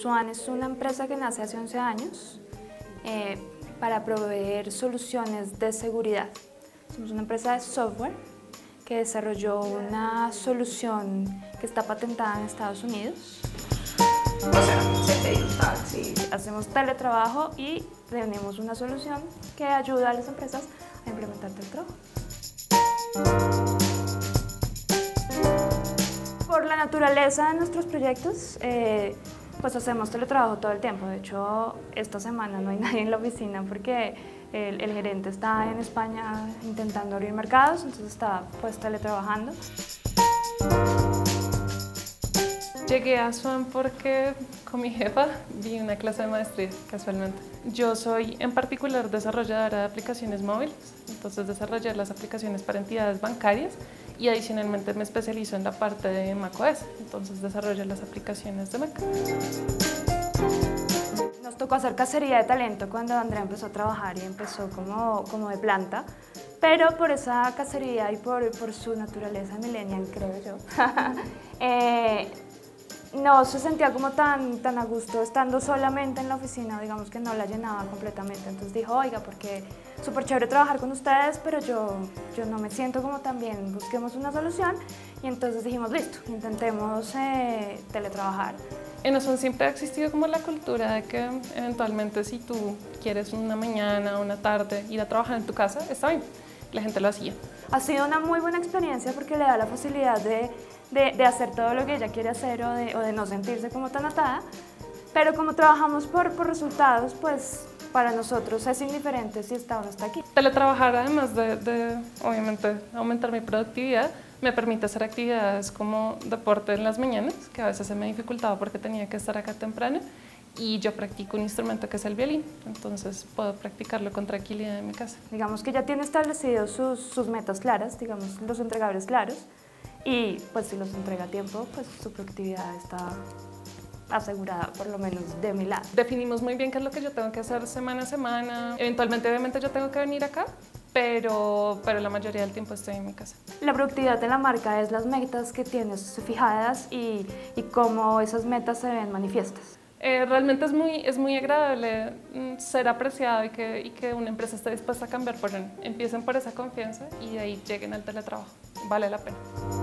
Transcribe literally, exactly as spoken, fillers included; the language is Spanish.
Swan es una empresa que nace hace once años eh, para proveer soluciones de seguridad. Somos una empresa de software que desarrolló una solución que está patentada en Estados Unidos. O sea, se pide un taxi. Hacemos teletrabajo y tenemos una solución que ayuda a las empresas a implementar teletrabajo. Por la naturaleza de nuestros proyectos, eh, pues hacemos teletrabajo todo el tiempo. De hecho, esta semana no hay nadie en la oficina porque el, el gerente está en España intentando abrir mercados, entonces está pues teletrabajando. Llegué a Swan porque con mi jefa vi una clase de maestría, casualmente. Yo soy en particular desarrolladora de aplicaciones móviles, entonces desarrollé las aplicaciones para entidades bancarias y adicionalmente me especializo en la parte de macOS, entonces desarrollo las aplicaciones de Mac. Nos tocó hacer cacería de talento cuando Andrea empezó a trabajar y empezó como, como de planta, pero por esa cacería y por, por su naturaleza millennial, creo yo, eh, no se sentía como tan, tan a gusto estando solamente en la oficina, digamos que no la llenaba completamente. Entonces dijo, oiga, porque súper chévere trabajar con ustedes, pero yo, yo no me siento como tan bien, busquemos una solución. Y entonces dijimos, listo, intentemos eh, teletrabajar. En Swan siempre ha existido como la cultura de que eventualmente si tú quieres una mañana o una tarde ir a trabajar en tu casa, está bien, la gente lo hacía. Ha sido una muy buena experiencia porque le da la facilidad de De, de hacer todo lo que ella quiere hacer o de, o de no sentirse como tan atada, pero como trabajamos por, por resultados, pues para nosotros es indiferente si está o no está aquí. Teletrabajar, además de, de obviamente aumentar mi productividad, me permite hacer actividades como deporte en las mañanas, que a veces se me dificultaba porque tenía que estar acá temprano, y yo practico un instrumento que es el violín, entonces puedo practicarlo con tranquilidad en mi casa. Digamos que ya tiene establecidos sus, sus metas claras, digamos los entregables claros, y pues si los entrega a tiempo, pues su productividad está asegurada, por lo menos de mi lado. Definimos muy bien qué es lo que yo tengo que hacer semana a semana. Eventualmente, obviamente, yo tengo que venir acá, pero, pero la mayoría del tiempo estoy en mi casa. La productividad de la marca es las metas que tienes fijadas y, y cómo esas metas se ven manifiestas. Eh, realmente es muy, es muy agradable mm, ser apreciado y que, y que una empresa esté dispuesta a cambiar por uno. Empiecen por esa confianza y de ahí lleguen al teletrabajo. Vale la pena.